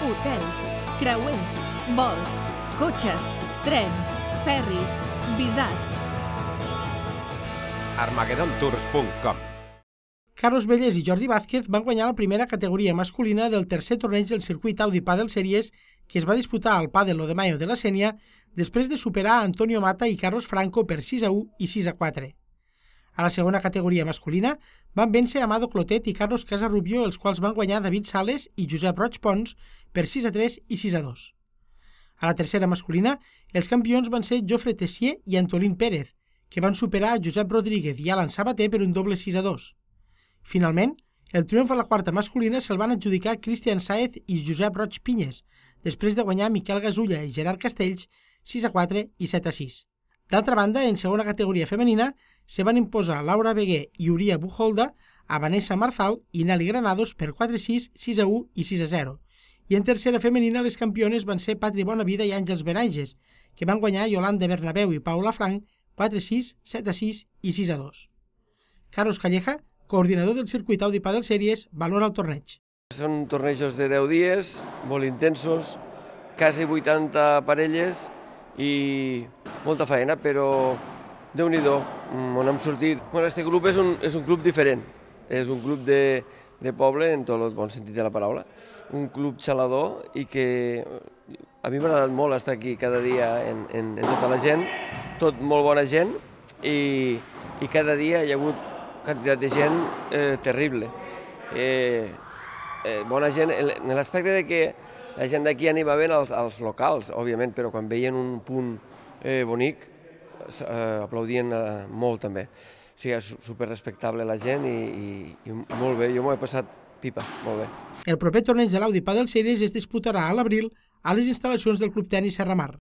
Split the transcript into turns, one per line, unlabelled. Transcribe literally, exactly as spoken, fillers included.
hotels, creuers, vols, cotxes, trens, ferris, visats.
armagedon tours punt com.
Carlos Vélez i Jordi Vázquez van guanyar la primera categoria masculina del tercer torneig del circuit Audi Padel Series que es va disputar al Padel Lo de Mayo de la Sénia després de superar Antonio Mata i Carlos Franco per sis a u i sis a quatre. A la segona categoria masculina van vèncer Amado Clotet i Carlos Casarrubio, els quals van guanyar David Sales i Josep Roig Pons per sis a tres i sis a dos. A la tercera masculina, els campions van ser Jofre Tessier i Antolín Pérez, que van superar a Josep Rodríguez i Alan Sabater per un doble sis a dos. Finalment, el triomf a la quarta masculina se'l van adjudicar Cristian Sáez i Josep Roig Pinyes, després de guanyar Miquel Gasulla i Gerard Castells sis a quatre i set a sis. D'altra banda, en segona categoria femenina, se van imposar Laura Beguer i Uria Buholda a Vanessa Marzal i Nelly Granados per quatre a sis, sis a u i sis a zero. I en tercera femenina, les campiones van ser Patri Bonavida i Àngels Benaiges, que van guanyar Yolanda Bernabeu i Paula Frank quatre a sis, set a sis i sis a dos. Carlos Calleja, coordinador del circuit Audi Padel Series, valora el torneig.
Són tornejos de deu dies, molt intensos, quasi vuitanta parelles i molta feina, però Déu-n'hi-do, on hem sortit. Bueno, este grup és un, és un club diferent, és un club de, de poble, en tot el bon sentit de la paraula, un club xalador i que a mi m'ha agradat molt estar aquí cada dia en, en, en tota la gent, tot molt bona gent i, i cada dia hi ha hagut quantitat de gent eh, terrible. Eh, eh, bona gent en l'aspecte de que la gent d'aquí animaven als, als locals, òbviament, però quan veien un punt eh, bonic eh, aplaudien eh, molt també. O sigui, és superrespectable la gent i, i, i molt bé, jo m'ho he passat pipa, molt bé.
El proper torneig de l'Audi Padel Series es disputarà a l'abril a les instal·lacions del Club Tenis Serramar.